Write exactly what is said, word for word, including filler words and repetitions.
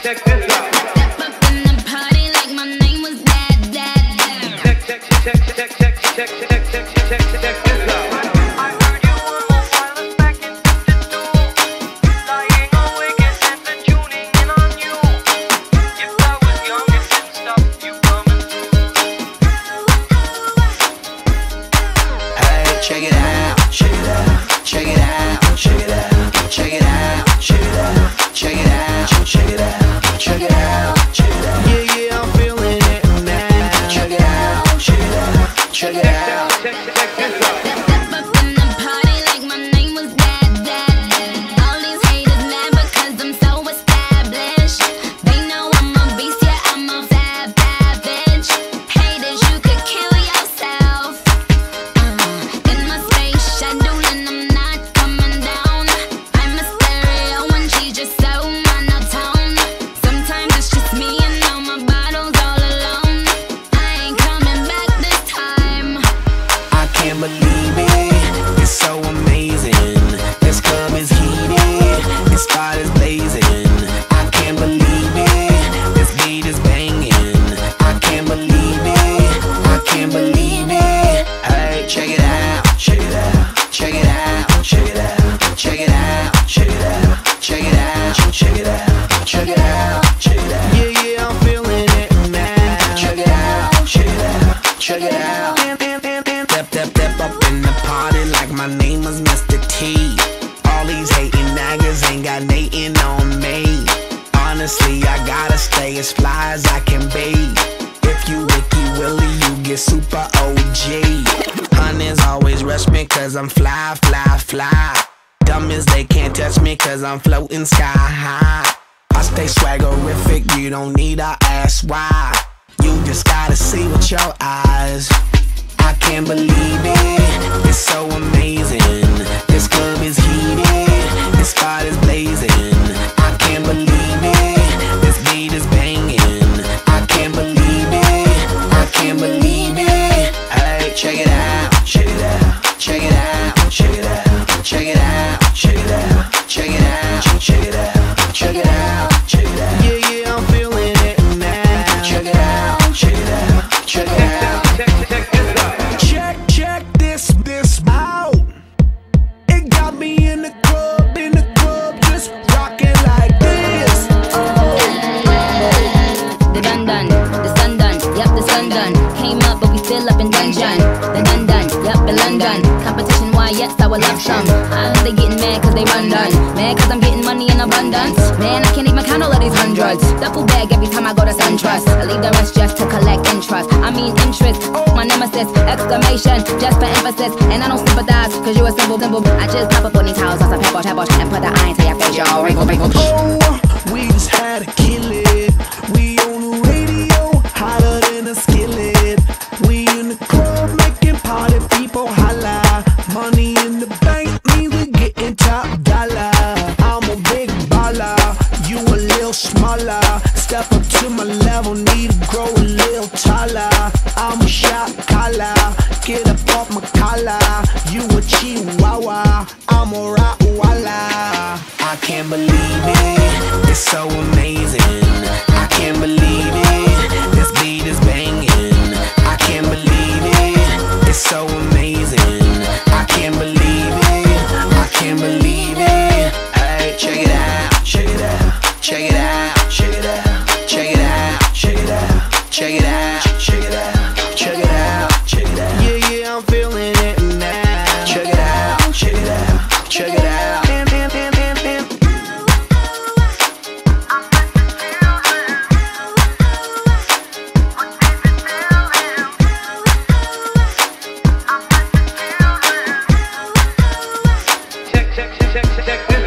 check this out. Step up in the party like my name was Dad, Dad, Dad. Check, check, check, check, check, check, check, check, check, check, check this out. I heard you were on wireless back in fifty-two. Lying awake and Santa tuning in on you. If I was young and didn't stop you coming through. Hey, check it out, check it out, check it out, check it out, check it out, check it out, check it out, check it out, check it out, check it out. Yeah, yeah, I'm feeling it now. Check it out, check it out, check it out. Check, check, check this out. Step up in the party like my name was Dad, Dad, Dad. All these haters mad because I'm so established. They know I'm a beast, yeah, I'm a fab, savage. Haters, you could kill yourself. Uh, in my space shuttle and I'm not coming down. I'm a stereo and she's just so monotone. Sometimes it's just me and all my bottles all alone. I ain't coming back this time. I can't believe it, it's so amazing. This club is heated, this spot is blazing. I can't believe it, this beat is banging. I can't believe it, I can't believe it. Hey, check it out, check it out, check it out, check it out, check it out, check it out, check it out, check it out, check it out, check it out. Yeah, yeah, I'm feeling it now. Check it out, check it out, check it out. Step, step, step up in the party like my name was Mister T. All these hating niggas ain't got natin' on me. Honestly, I gotta stay as fly as I can be. If you Wiki Willie, you get super O G. Hunters always rush me cause I'm fly, fly, fly. Dumb as they can't touch me cause I'm floating sky high. I stay swaggerific, you don't need to ask why. You just gotta see with your eyes. I can't believe it, it's so amazing. This club is heated, this spot is blazing. I can't believe it, this beat is banging. I can't believe it, I can't believe it. Hey, check it out, check it out, check it out, check it out, check it out, check it out, check it out, check it out, check it out, check it out. Yeah, yeah, I'm feeling it now. Check it out, check it out, check it out. Check, check this out. Check, check this, this out. It got me in the club, in the club, just rocking like this. The dun dun, the sun done, yep, the sun done. Came up, but we still up in dungeon. The dun dun, yep, in London. Competition, why, yes, I would love some. I know they getting mad cause they run done. Mad cause I'm getting money in abundance. Man, I can't even count all of these hundreds. Duffel bag every time I go to SunTrust. I leave the rest just to collect interest. I mean interest, my nemesis, exclamation, just for emphasis. And I don't sympathize cause you a simple, simple. I just pop up on these towels on some pepper, pepper, and put the iron to your face, y'all. Wrinkle, wrinkle. Oh, we just had to kill it. We on the radio, hotter than a skillet. We in the club making party people holla. Money in the bank means we getting top dollar. I'm a big baller, you a little smaller. Step up to my level, need to grow a little taller. I'm a shot caller, get up off my collar. You a chihuahua, I'm a Rottweiler. I can't believe it, it's so amazing. I can't believe it, this beat is banging. I can't believe it, it's so amazing. I can't believe it, I can't believe it. Hey, check it out, check it out, check it out, check it out, check it out, check it out, check it out, check it out, check it out, check it out. Yeah, yeah, I'm feeling it now. Check it out, check it out, check it out. Bam, bam, bam, bam, bam. Check, check, check, check, check this